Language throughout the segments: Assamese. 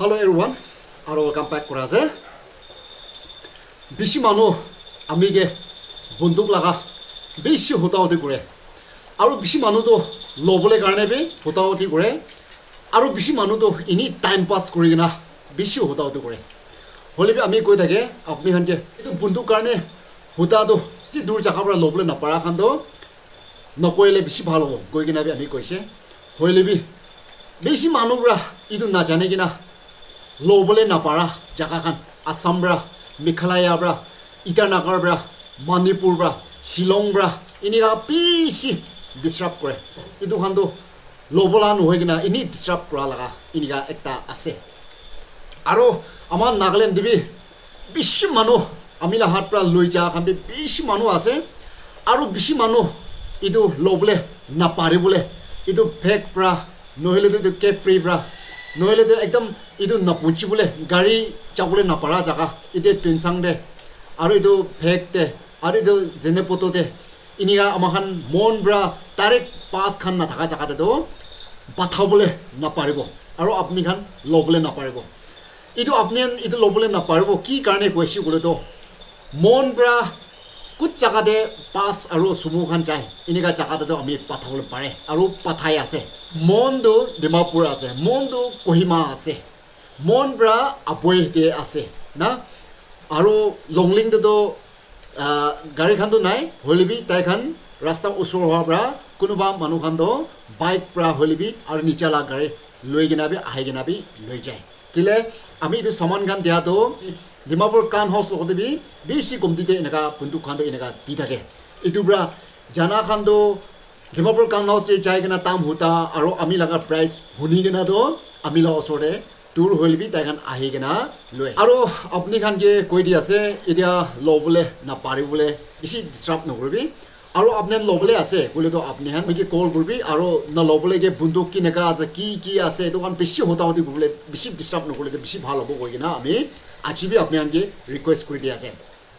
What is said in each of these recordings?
Hello everyone, and welcome back to us. Bishi manu amige bunduk laga bishi hotauti kore. Aru bishi manu to lobole karne be hotauti kore. Aru bishi manu to ini time pass kori na bishi hotauti kore. Holi be ami koi thake apni khan ke itu bunduk karne hota to si dur jagah pra lobole na para khan to nokoile bishi bhalo ho koi kina be ami koise. Holi be bishi manu bra itu na jane kina lobole na para jagah khan Assam bra Meghalaya bra Itanagar bra Manipur bra Shillong bra ini ga bishi disrupt kore itu khan to lobola no hoigina ini disrupt kora laga ini ga ekta ase aro amar Nagaland dibi bishi manu amila hat pra loi ja khan be bishi manu ase aro bishi manu itu lobole na pare bole itu fake bra nohile to ke free bra nohile to ekdam itu napunchi bole gari chabole na para jaga ite twinsang de aro itu fake de aro itu jene poto de iniga amahan mon bra direct pass khan na thaka jaga de do batha bole na paribo aro apni khan lobole na paribo itu apni itu lobole na paribo ki karne koisi gole do mon bra kut jaga de pass aro sumu khan chai iniga jaga de do ami patha bole pare aro pathai ase mon do Dimapur ase mon do Kohima ase mon bra apoi te ase na aro longling de do gari khan do nai holibi tai khan rasta usor ho bra kunuba manu khan do bike bra holibi aro nichala gari loi gina bi ahi gina bi loi jai kile ami itu saman khan dia do Dimapur kan house lo bi bisi komti te enaka pundu khan do enaka di thake itu bra jana khan do Dimapur kan house je jai gina tam huta aro ami laga price huni gina do ami la osore tour holibi tai khan ahi gina loi aro apni khan ke koi di ase idia lobole na pari bole bisi disrupt no korbi aro apne lobole ase kole to apni han miki call korbi aro na lobole ke bunduk ki neka ase ki ase to kan bisi hota hoti bole bisi disrupt no kole bisi bhalo bo koi gina ami achi bi apni han ke request koi di ase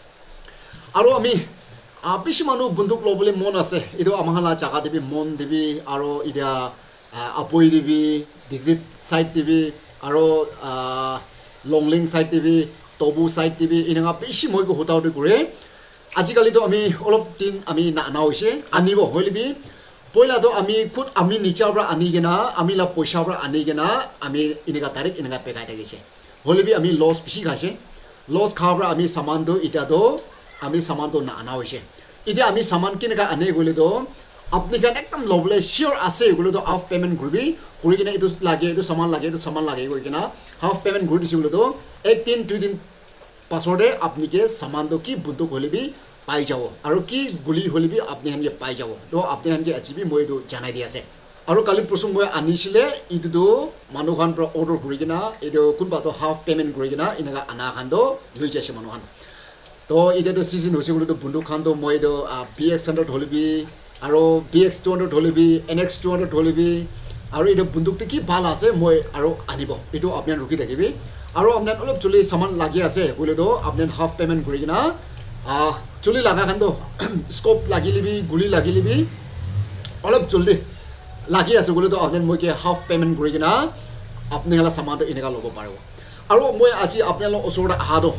aro ami bisi manu bunduk lobole mon ase ido amahala jaga debi mon debi aro idia apoi debi digit site debi aro longling side TV tobu side TV inanga bishi moi ko hota kore ajikali to ami olop tin ami na hoise anibo hoilibi poila do ami kut ami nicha bra ani gena ami la poisa bra ani gena ami inaga tarik inaga pekai tagise holibi ami loss bishi khase loss khabra ami saman do ita do ami saman do na hoise ide ami saman kinega ane gole do apni kan ekdam lobole sure ase gulo do half payment gurbi kuri kina itu saman lage kuri kina half payment guri disi gulo do 1 2 din pasode apni ke saman do ki bunduk holibi pai jabo aro ki guli holibi apni han ke pai jabo to apni han ke achibi moi do janai di ase aro kali prosum moi anisile itu do manu khan pro order guri kina itu kunba to half payment guri kina inaga ana khan do lui jase manu khan to ide do season hoise gulo do bunduk khan do moi do px100 holibi aro px200 holibi nx200 holibi aro itu bunduk te ki bhal ase moi aro anibo itu apnan ruki thakibi aro apnan olop chuli saman lagi ase kole do apnan half payment kuri kina chuli laga khan do scope lagi libi guli lagi libi olop joldi lagi ase kole do apnan moi ke half payment kuri kina apne hala saman do inega lobo paro aro moi aji apnan lo osora aha do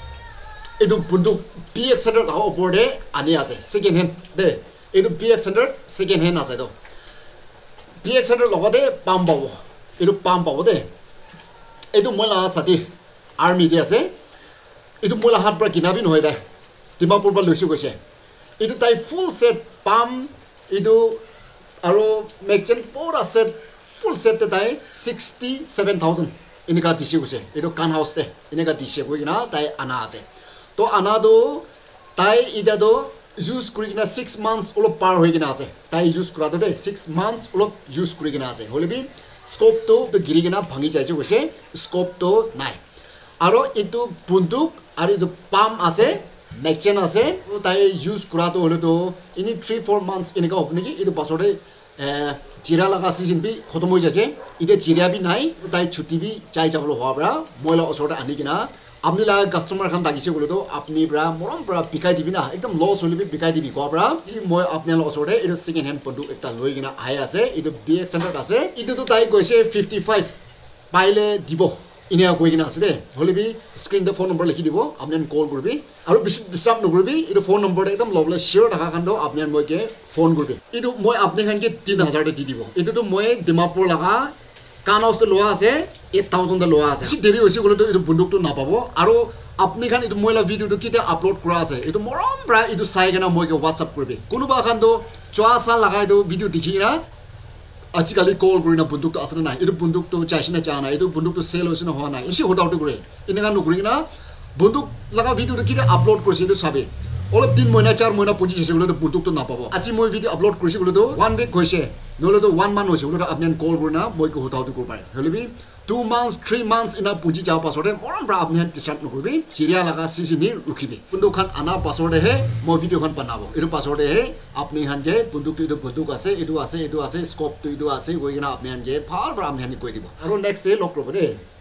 itu bunduk px100 laga opor de ani ase second hand de itu px100 second hand ase do px100 logode pam babo itu pam babo de itu mola sati army de ase itu mola hat pra kinabi no hoida Dimapur ba loisu goise itu tai full set pam itu aro mechant pura set full set tai 67000 inika disi goise itu kan house de inika disi goina tai ana ase to ana do tai ida do use kuri kina 6 months ulo par hoi kina ase tai use kura do de 6 months ulo use kuri kina ase holibi scope to giri kina bhangi jaise goise scope to nai aro itu bunduk ari itu palm ase neckchain ase tai use kura to hole to ini 3-4 months ineka hopne ki itu basode jira laga season bi khotom hoi jaise ide jira bi nai tai chuti bi chai jablo hobra moila osota ani kina আপনি লা কাস্টমার খান দাগিছে গুলো তো আপনি ব্রা মরম ব্রা বিকাই দিবি না একদম লস হলিবি বিকাই দিবি কো ব্রা মই আপনাল অসরে এটা সেকেন্ড হ্যান্ড পন্ডু একটা লই গিনা আই আছে এটা BX100 আছে এটা তো তাই কইছে 55 পাইলে দিব ইনিয়া গৈ কিনা আছে দে হলে বি স্ক্রিনতে ফোন নম্বর লিখি দিব আপনি কল করবি আর বেশি ডিস্টার্ব নকরবি এটা ফোন নম্বরটা একদম লবলে শিওর থাকা খান আপনি মইকে ফোন করবি এটা মই আপনি খানকে 3000 দি দিব এটাতো মই ডিমাপুর লাগা কানসতে লোৱা আছে 8000 লোৱা আছে দেৰি হৈছে গলে তো এটা বন্দুকটো নাপাব আৰু আপনি খান এটা মইলা ভিডিওটো কিতে আপলোড কৰা আছে এটা মৰম প্ৰা এটা চাই কেনা মইকে হোৱাটসঅ্যাপ করবি কোনোবা খান তো চোৱা চাল লাগাই তো ভিডিও দেখি না আজিকালি কল কৰি না বন্দুকটো আছে না এটা বন্দুকটো চাইছে না চা না এটা বন্দুকটো সেল হৈছে না হোৱা নাই এসে হোটাউটো কৰে এনেকা নকৰি না বন্দুক লাগা ভিডিওটো কিতে আপলোড কৰিছে এটা চাবে অলপ দিন মহিনা 4 মহিনা পুঁজি হৈছে বলে তো বন্দুকটো নাপাব আজি মই ভিডিও আপলোড কৰিছে বলে তো 1 উইক হৈছে নহলে তো 1 মান্থ হৈছে বলে তো আপনি কল কৰি না মইকে হোটাউটো কৰিব পাৰে হলেবি 2 months 3 months ইনা পুঁজি যাও পাছতে মৰম ব্ৰা আপনি ডিসাইড নকৰিবি চিৰিয়া লাগা সিসিনি ৰখিবি বন্দুক খান আনা পাছতে হে মই ভিডিও খান বনাব এটো পাছতে হে আপনি হানকে বন্দুকটো এটো বন্দুক আছে এটো আছে স্কোপটো এটো আছে গৈ কিনা আপনি হানকে ভাল ব্ৰা আপনি হানি কৈ দিব আৰু নেক্সট ডে লক কৰিব দে